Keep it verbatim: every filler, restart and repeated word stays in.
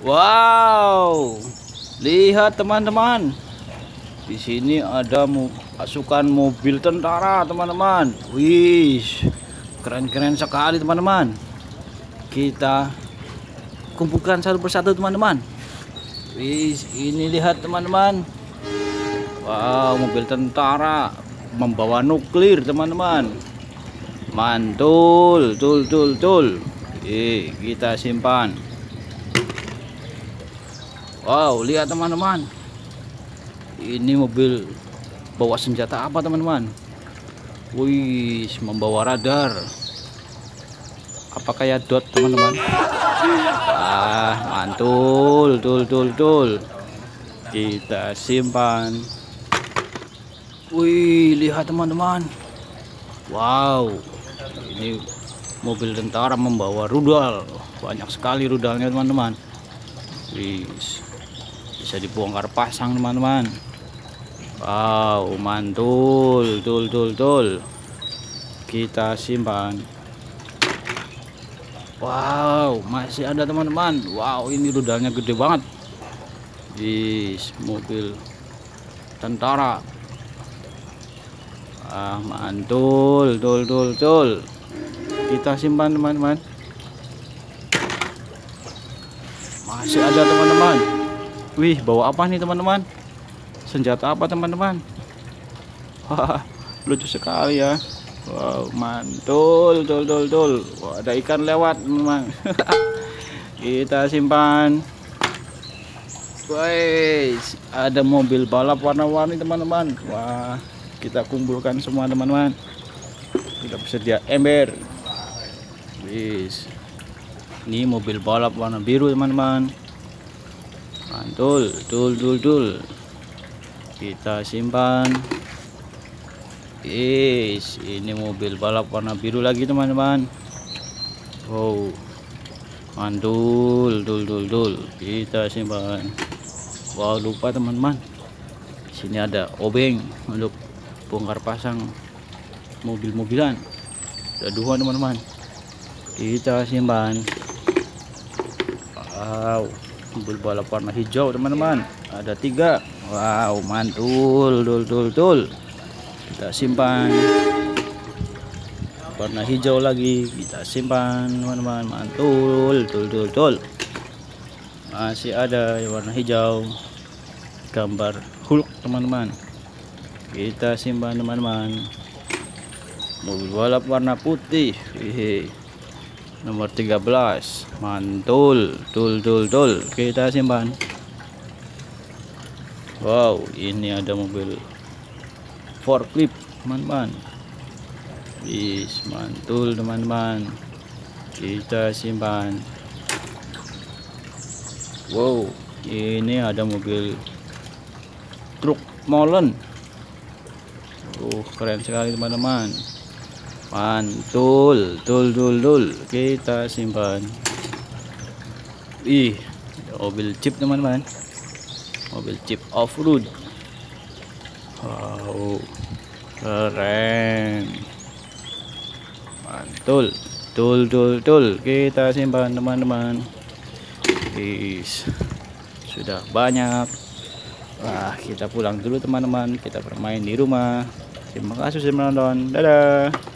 Wow, lihat teman-teman. Di sini ada pasukan mobil tentara, teman-teman. Wih, keren-keren sekali, teman-teman. Kita kumpulkan satu persatu, teman-teman. Wih, ini lihat, teman-teman. Wow, mobil tentara membawa nuklir, teman-teman. Mantul, tul, tul, tul. Eh, kita simpan. Wow, lihat teman-teman. Ini mobil bawa senjata apa, teman-teman? Wih, membawa radar. Apa kayak dot, teman-teman? Ah, mantul, tul, tul, tul. Kita simpan. Wih, lihat teman-teman. Wow, ini mobil tentara membawa rudal. Banyak sekali rudalnya, teman-teman. Wih, bisa dibongkar pasang, teman-teman. Wow, mantul, tul, tul, tul. Kita simpan. Wow, masih ada, teman-teman. Wow, ini rudalnya gede banget. Wih, mobil tentara. Ah, mantul, tul, tul, tul. Kita simpan, teman-teman. Masih ada, teman-teman. Wih, bawa apa nih, teman-teman? Senjata apa, teman-teman? Wah, lucu sekali ya. Wow, mantul, tul, tul, tul. Wah, ada ikan lewat, teman-teman. Kita simpan. Wih, ada mobil balap warna-warni, teman-teman. Wah, kita kumpulkan semua, teman-teman. Kita bersedia ember. Wis, ini mobil balap warna biru, teman-teman. Mantul, tul, tul, tul. Kita simpan. Wis, ini mobil balap warna biru lagi, teman-teman. Wow, mantul, tul, tul, tul. Kita simpan. Wow, lupa, teman-teman. Sini ada obeng untuk bongkar pasang mobil-mobilan. Ada dua, teman-teman. Kita simpan. Wow, mobil balap warna hijau, teman-teman. Ada tiga. Wow, mantul, tul, tul, tul. Kita simpan. Warna hijau lagi. Kita simpan, teman-teman. Mantul, tul, tul, tul. Masih ada yang warna hijau. Gambar Hulk, teman-teman. Kita simpan, teman-teman. Mobil balap warna putih. Wih, nomor tiga belas. Mantul, tul, tul, tul. Kita simpan. Wow, ini ada mobil forklift, teman-teman. Wis, mantul, teman-teman. Kita simpan. Wow, ini ada mobil truk molen. Uh, keren sekali, teman-teman. Mantul, tul, tul, tul. Kita simpan. Ih, mobil jeep, teman-teman. Mobil jeep off-road. Wow, keren. Mantul, tul, tul, tul. Kita simpan, teman-teman. Is, sudah banyak. Wah, kita pulang dulu, teman-teman. Kita bermain di rumah. Terima kasih sudah menonton. Dadah.